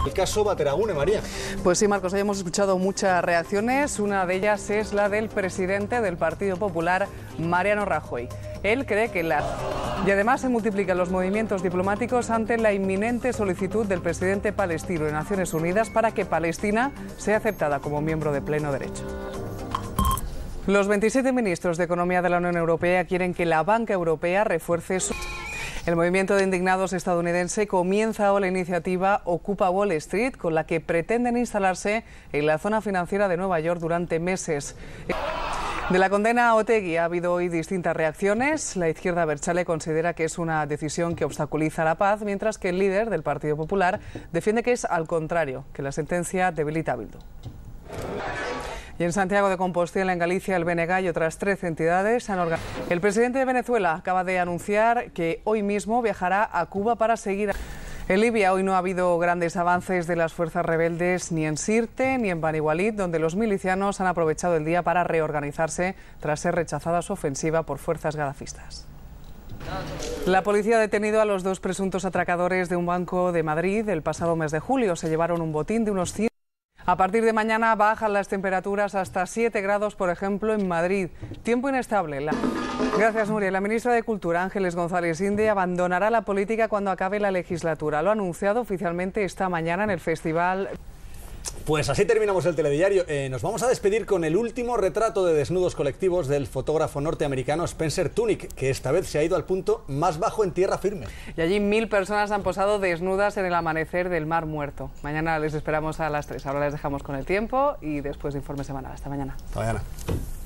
El caso Bateragune, María. Pues sí, Marcos, hoy hemos escuchado muchas reacciones. Una de ellas es la del presidente del Partido Popular, Mariano Rajoy. Él cree que Y además se multiplican los movimientos diplomáticos ante la inminente solicitud del presidente palestino de Naciones Unidas para que Palestina sea aceptada como miembro de pleno derecho. Los 27 ministros de Economía de la Unión Europea quieren que la banca europea refuerce su... El movimiento de indignados estadounidense comienza ahora la iniciativa Ocupa Wall Street, con la que pretenden instalarse en la zona financiera de Nueva York durante meses. De la condena a Otegi ha habido hoy distintas reacciones. La izquierda abertzale considera que es una decisión que obstaculiza la paz, mientras que el líder del Partido Popular defiende que es al contrario, que la sentencia debilita a Bildu. Y en Santiago de Compostela, en Galicia, el BNG y otras 13 entidades han organizado. El presidente de Venezuela acaba de anunciar que hoy mismo viajará a Cuba para seguir. En Libia hoy no ha habido grandes avances de las fuerzas rebeldes ni en Sirte ni en Bani Walid, donde los milicianos han aprovechado el día para reorganizarse tras ser rechazada su ofensiva por fuerzas gadafistas. La policía ha detenido a los 2 presuntos atracadores de un banco de Madrid el pasado mes de julio. Se llevaron un botín de unos 100. A partir de mañana bajan las temperaturas hasta 7 grados, por ejemplo, en Madrid. Tiempo inestable. Gracias, Nuria. La ministra de Cultura, Ángeles González Inde, abandonará la política cuando acabe la legislatura. Lo ha anunciado oficialmente esta mañana en el festival. Pues así terminamos el telediario. Nos vamos a despedir con el último retrato de desnudos colectivos del fotógrafo norteamericano Spencer Tunick, que esta vez se ha ido al punto más bajo en tierra firme. Y allí 1000 personas han posado desnudas en el amanecer del Mar Muerto. Mañana les esperamos a las 3. Ahora les dejamos con el tiempo y después de Informe Semanal. Hasta mañana. Hasta mañana.